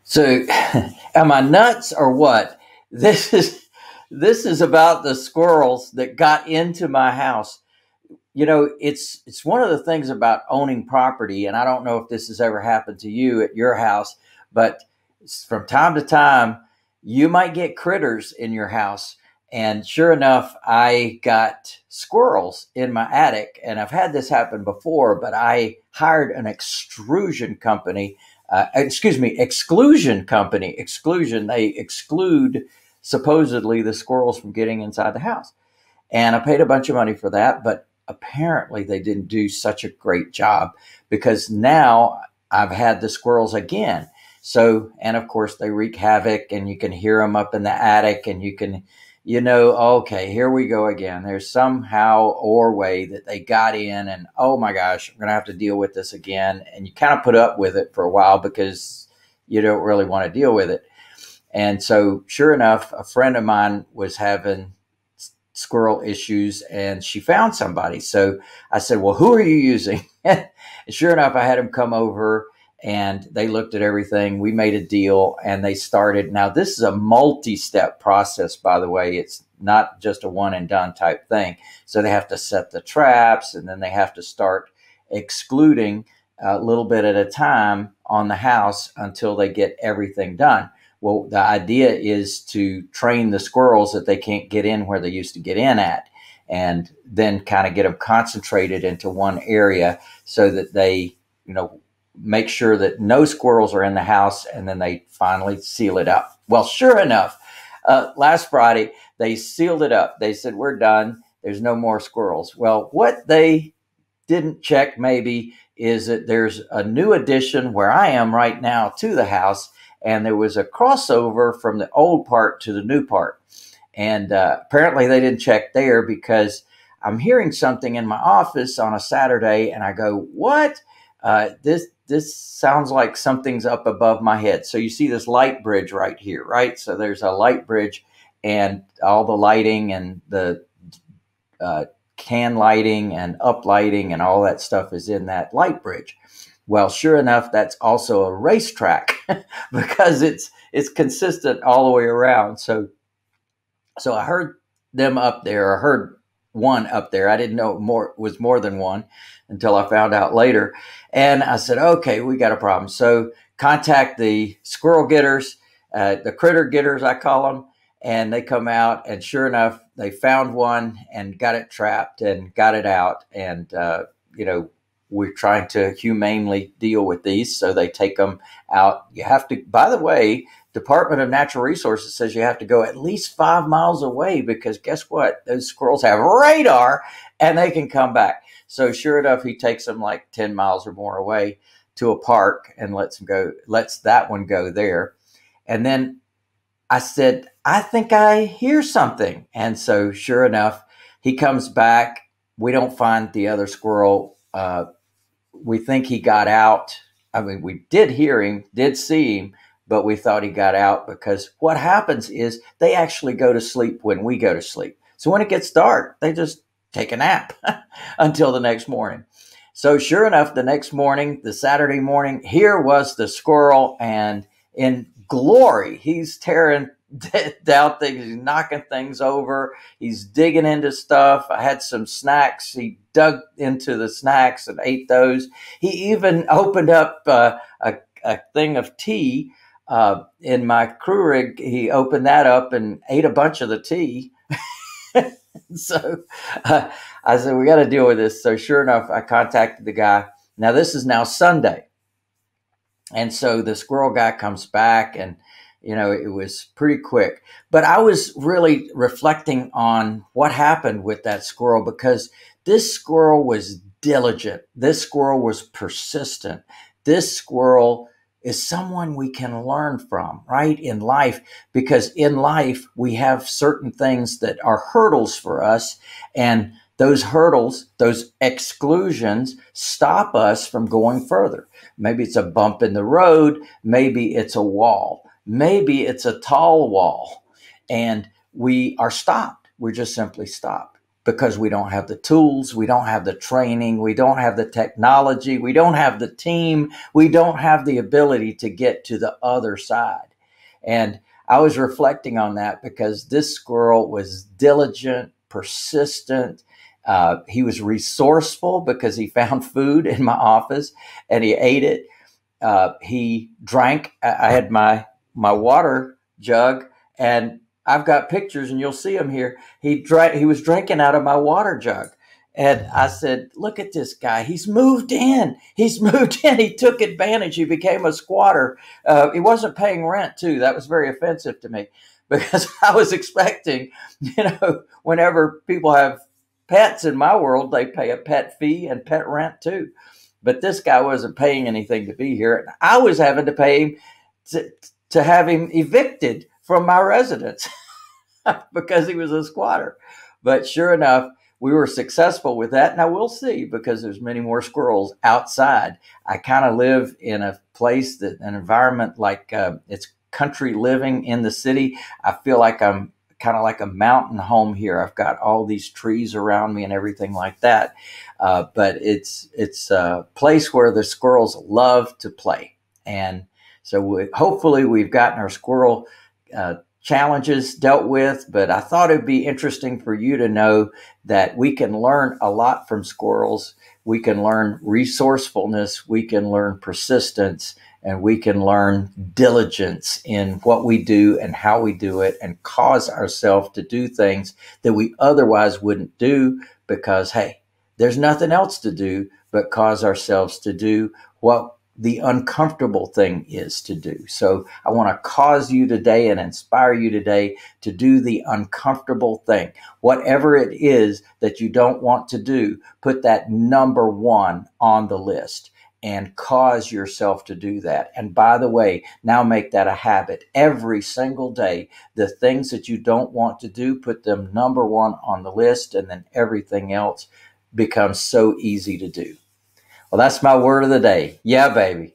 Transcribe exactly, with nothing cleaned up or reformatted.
So, am I nuts or what? This is this is about the squirrels that got into my house. You know, it's it's one of the things about owning property, and I don't know if this has ever happened to you at your house, but from time to time, you might get critters in your house. And sure enough, I got squirrels in my attic, and I've had this happen before, but I hired an extrusion company, uh, excuse me, exclusion company, exclusion. They exclude supposedly the squirrels from getting inside the house. And I paid a bunch of money for that, but apparently they didn't do such a great job because now I've had the squirrels again. So, and of course they wreak havoc and you can hear them up in the attic and you can, you know, okay, here we go again. There's somehow or way that they got in and, oh my gosh, I'm going to have to deal with this again. And you kind of put up with it for a while because you don't really want to deal with it. And so sure enough, a friend of mine was having squirrel issues and she found somebody. So I said, well, who are you using? And sure enough, I had him come over and they looked at everything. We made a deal and they started. Now, this is a multi-step process, by the way. It's not just a one and done type thing. So they have to set the traps and then they have to start excluding a little bit at a time on the house until they get everything done. Well, the idea is to train the squirrels that they can't get in where they used to get in at, and then kind of get them concentrated into one area so that they, you know, make sure that no squirrels are in the house, and then they finally seal it up. Well, sure enough, uh, last Friday, they sealed it up. They said, we're done. There's no more squirrels. Well, what they didn't check maybe is that there's a new addition where I am right now to the house. And there was a crossover from the old part to the new part. And uh, apparently they didn't check there because I'm hearing something in my office on a Saturday and I go, what? Uh, this this sounds like something's up above my head. So you see this light bridge right here, right? So there's a light bridge and all the lighting and the uh, can lighting and up lighting and all that stuff is in that light bridge. Well, sure enough, that's also a racetrack because it's it's consistent all the way around. So, so I heard them up there. I heard one up there. I didn't know it more was more than one until I found out later. And I said, okay, we got a problem. So contact the squirrel getters, uh, the critter getters, I call them, and they come out. And sure enough, they found one and got it trapped and got it out. And uh, you know. We're trying to humanely deal with these, so they take them out. You have to, by the way, Department of Natural Resources says you have to go at least five miles away because guess what? Those squirrels have radar and they can come back. So sure enough, he takes them like ten miles or more away to a park and lets them go, lets that one go there. And then I said, I think I hear something. And so sure enough, he comes back. We don't find the other squirrel. Uh, We think he got out. I mean, we did hear him, did see him, but we thought he got out because what happens is they actually go to sleep when we go to sleep. So when it gets dark, they just take a nap until the next morning. So sure enough, the next morning, the Saturday morning, here was the squirrel and in glory, he's tearing down things, he's knocking things over, he's digging into stuff. I had some snacks. He dug into the snacks and ate those. He even opened up uh, a, a thing of tea uh, in my crew rig. He opened that up and ate a bunch of the tea. So uh, I said, we got to deal with this. So sure enough, I contacted the guy. Now this is now Sunday. And so the squirrel guy comes back and you know, it was pretty quick. But I was really reflecting on what happened with that squirrel because this squirrel was diligent. This squirrel was persistent. This squirrel is someone we can learn from, right, in life, because in life we have certain things that are hurdles for us. And those hurdles, those exclusions stop us from going further. Maybe it's a bump in the road. Maybe it's a wall. Maybe it's a tall wall and we are stopped. We're just simply stopped. because we don't have the tools, we don't have the training, we don't have the technology, we don't have the team, we don't have the ability to get to the other side. And I was reflecting on that because this squirrel was diligent, persistent. Uh, he was resourceful because he found food in my office and he ate it. Uh, he drank. I had my my water jug, and I've got pictures, and you'll see them here. He drank. He was drinking out of my water jug, and I said, "Look at this guy. He's moved in. He's moved in. He took advantage. He became a squatter. Uh, he wasn't paying rent too. That was very offensive to me because I was expecting, you know, whenever people have pets in my world, they pay a pet fee and pet rent too." But this guy wasn't paying anything to be here. I was having to pay him to, to have him evicted from my residence because he was a squatter. But sure enough, we were successful with that. Now we'll see, because there's many more squirrels outside. I kind of live in a place that an environment like uh, it's country living in the city. I feel like I'm kind of like a mountain home here. I've got all these trees around me and everything like that. Uh, but it's it's a place where the squirrels love to play. And so we, hopefully we've gotten our squirrel uh, challenges dealt with. But I thought it'd be interesting for you to know that we can learn a lot from squirrels. We can learn resourcefulness. We can learn persistence. And we can learn diligence in what we do and how we do it, and cause ourselves to do things that we otherwise wouldn't do because, hey, there's nothing else to do but cause ourselves to do what the uncomfortable thing is to do. So I want to cause you today and inspire you today to do the uncomfortable thing. Whatever it is that you don't want to do, put that number one on the list and cause yourself to do that. And by the way, now make that a habit. Every single day, the things that you don't want to do, put them number one on the list, and then everything else becomes so easy to do. Well, that's my word of the day. Yeah, baby.